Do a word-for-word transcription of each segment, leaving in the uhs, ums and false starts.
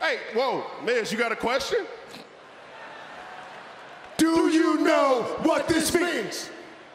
Hey, whoa, Miz, you got a question? Do you know what this means?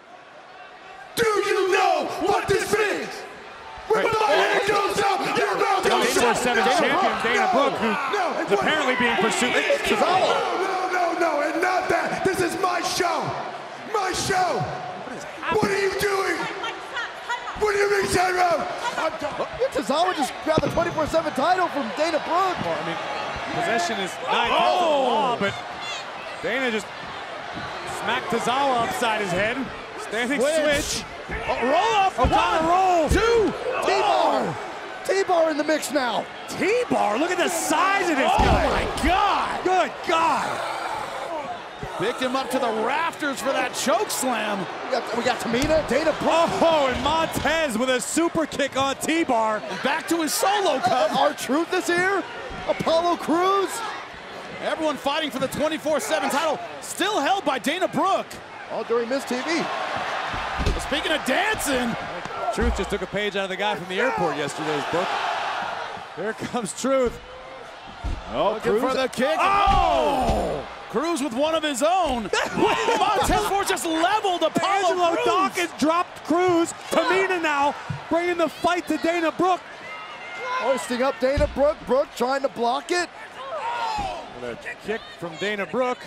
Do you know what this means? When my hand goes up, your mouth goes up. twenty-four seven champion Dana Brooke, who is apparently being pursued. No, no, no, no, and not that. This is my show. My show. What are you doing? What do you mean, Tyrone? Tozawa just grabbed the twenty-four seven title from Dana Brooke. Well, I mean, possession is nine oh. law, but Dana just smacked Tozawa upside his head. Standing switch. switch. Oh, roll up. Oh, One, roll. Two. T-bar. T-bar in the mix now. T-bar. Look at the size of this oh guy. Oh my God. Good God. Picked him up to the rafters for that choke slam. We got, we got Tamina, Dana Brooke. Oh, and Montez with a super kick on T-bar. Back to his solo cup. R-Truth is here. Apollo Crews. Everyone fighting for the twenty-four seven title, still held by Dana Brooke. All during Miz T V. Speaking of dancing. Truth just took a page out of the guy from the airport yesterday's book. Here comes Truth. Oh, looking Crews. for the kick. Oh! Crews with one of his own. Montez Ford just leveled Apollo Angelo Crews. Dawkins dropped Crews. Tamina now bringing the fight to Dana Brooke. Hoisting up Dana Brooke. Brooke trying to block it. And a kick from Dana Brooke.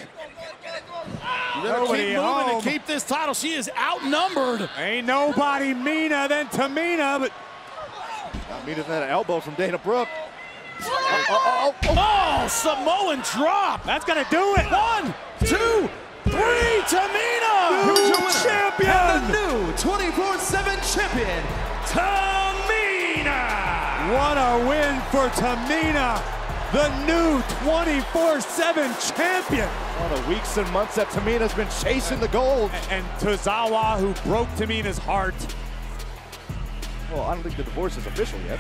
You better Nobody keep moving home. to keep this title. She is outnumbered. Ain't nobody meaner than Tamina, but Not meaner than an elbow from Dana Brooke. Oh, oh, oh, oh, Samoan drop. That's gonna do it. One, two, three, Tamina. New Who's your winner? champion. And the new twenty-four seven champion, Tamina. What a win for Tamina, the new twenty-four seven champion. All the weeks and months that Tamina's been chasing the gold. And, and Tozawa, who broke Tamina's heart. Well, I don't think the divorce is official yet.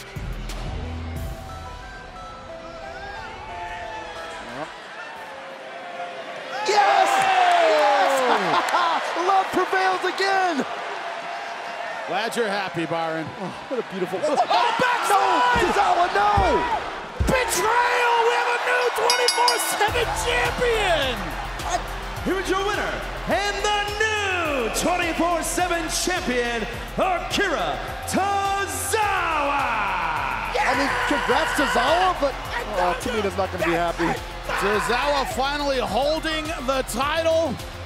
Yes! Yes! Love prevails again! Glad you're happy, Byron. Oh, what a beautiful... Oh, backside! No! Tozawa, no! Betrayal! We have a new twenty-four seven champion! Here is your winner, and the new twenty-four seven champion, Akira Tozawa! I mean, congrats to Tozawa, but uh, Tamina's not going to be happy. Tozawa finally holding the title.